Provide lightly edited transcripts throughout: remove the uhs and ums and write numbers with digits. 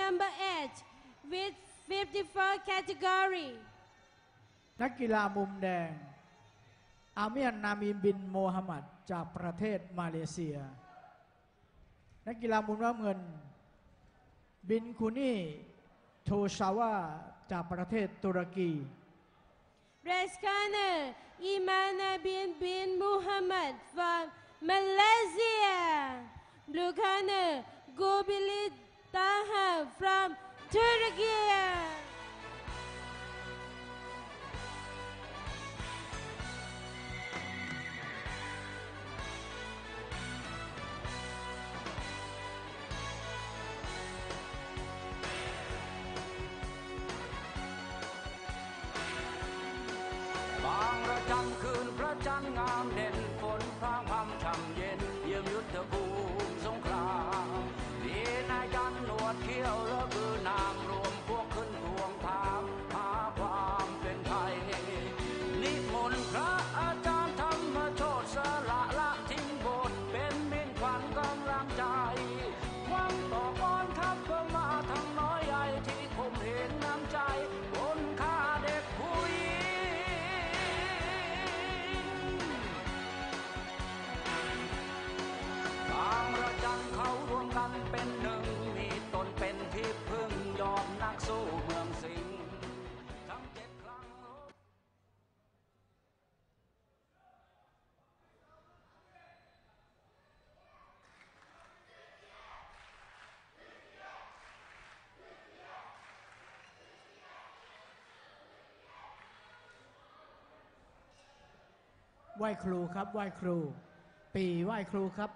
number 8 with 54 category นักกีฬามุมแดงอาเมียนนามีบินโมฮัมหมัดจากประเทศมาเลเซียนักกีฬามุมน้ำเงินบินคูนีโทชาวาจากประเทศตุรกี Red corner Imana bin Muhammad from Malaysia Blue corner Gobilit Taha from Turkey บางระจันทร์คืนพระจันทร์งามเด่นฝนพรางพำช่ำเย็นเยี่ยมยุทธภูมิสงครามมีนายจันหนวดเขี้ยวและบือนางรวมพวกขึ้นทวงถามหาความเป็นไทยนิมนต์พระอาจารย์ธรรมโชติสละละทิ้งบทเป็นมิ่งขวัญกำลังใจหวังต่อกองทัพเพื่อมาทั้งน้อยใหญ่ที่คมเห็นน้ำใจคนฆ่าเด็กผู้หญิงบางระจันเขารวมกันเป็นหนึ่งมีตนเป็นที่พึ่งยอมนักสู้เมืองสิงห์ทั้ง7 ครั้งไหว้ครูครับไหว้ครูปีไหว้ครูครับ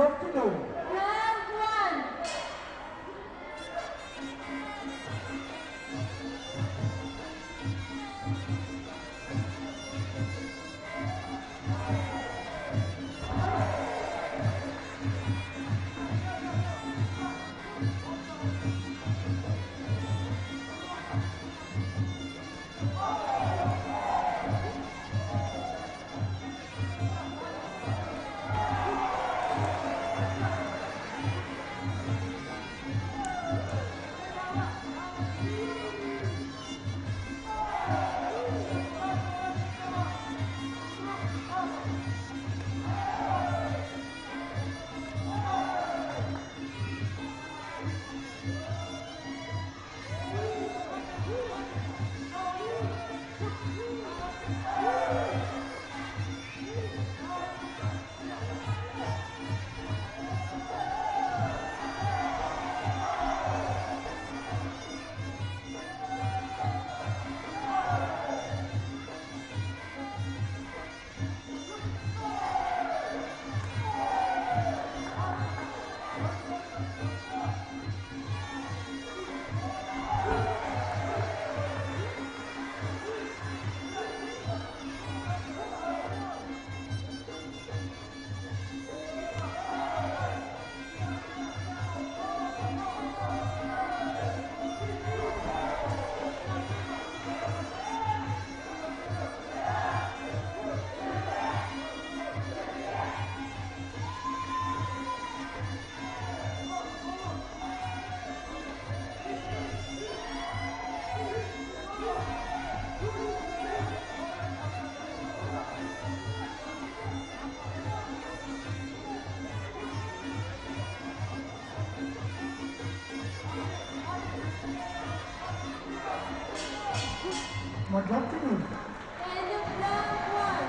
ยกที่หนึ่ง round one. หมดยกที่หนึ่ง End of round one.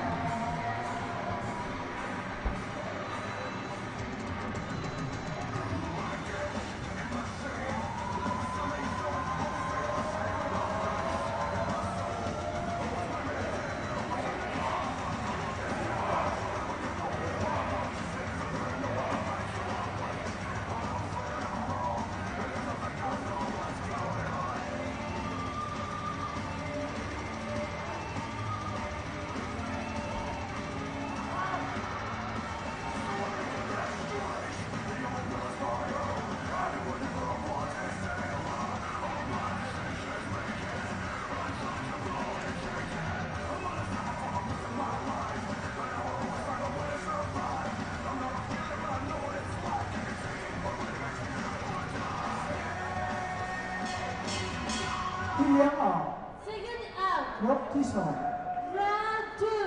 ที่เลี้ยงออก Second out. ยกที่สอง Round two.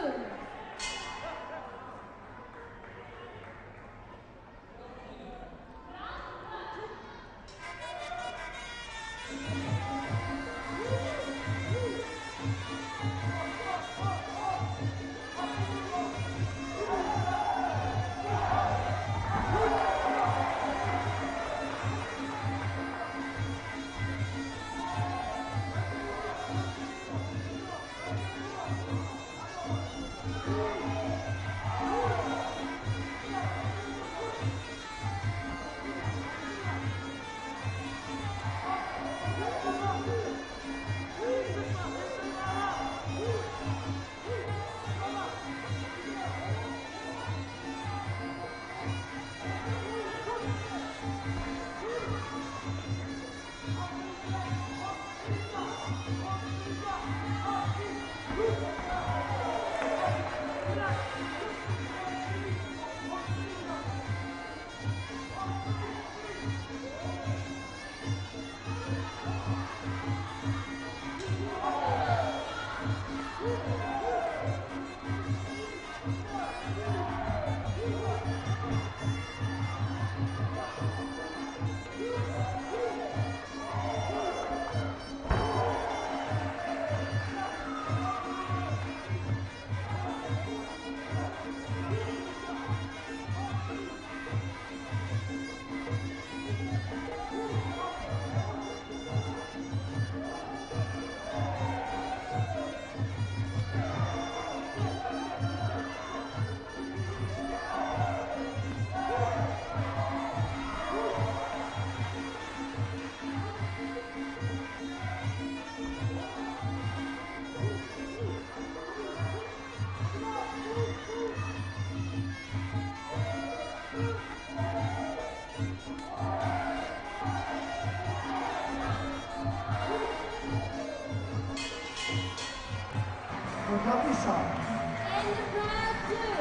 ยกที่สอง In round 2.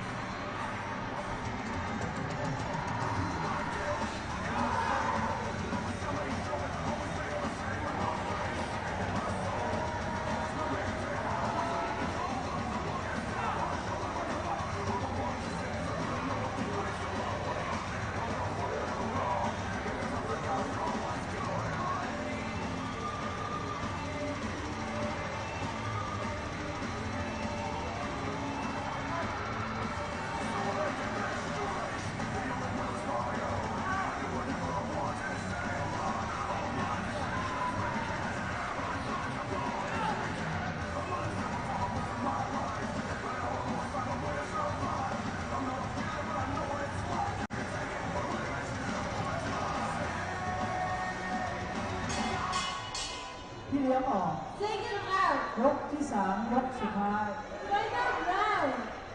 พี่เลี้ยงออก Second round. ยกที่สามยกสุดท้าย Final round.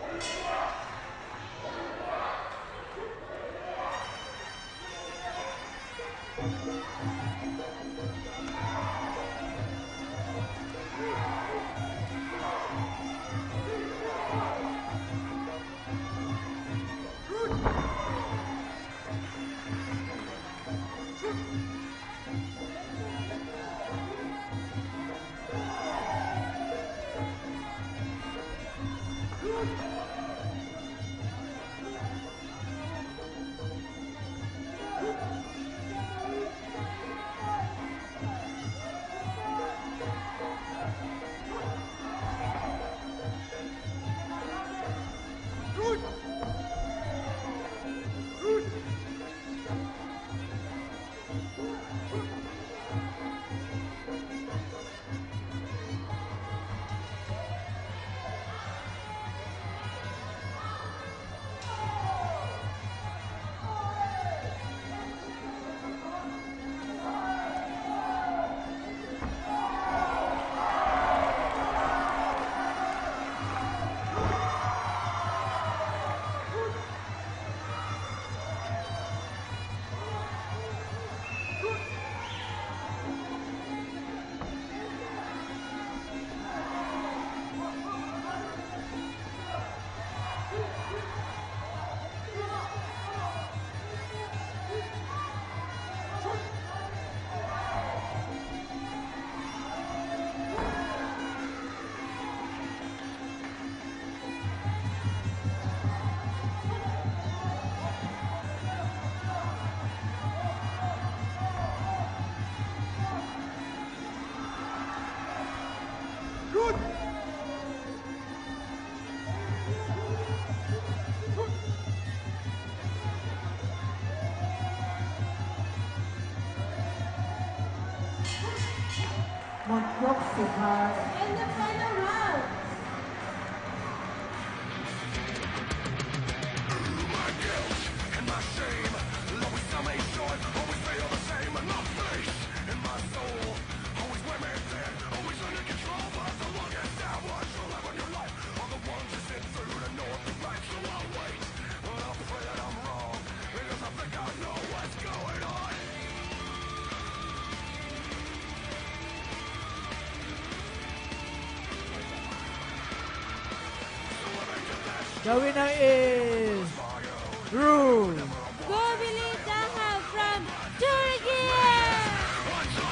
หมดยกสุดท้าย In the final round. The winner is Drew. Gobili Daha from Turkey.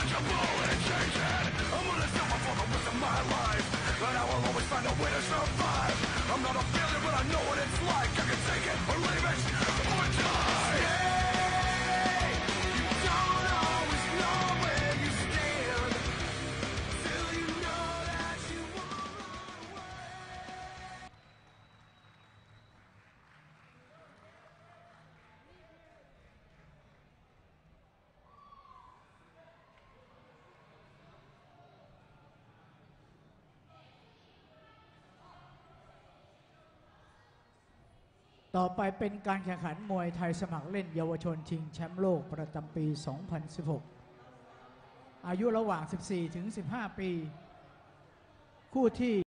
ต่อไปเป็นการแข่งขันมวยไทยสมัครเล่นเยาวชนชิงแชมป์โลกประจำปี 2016 อายุระหว่าง 14 ถึง 15 ปี คู่ที่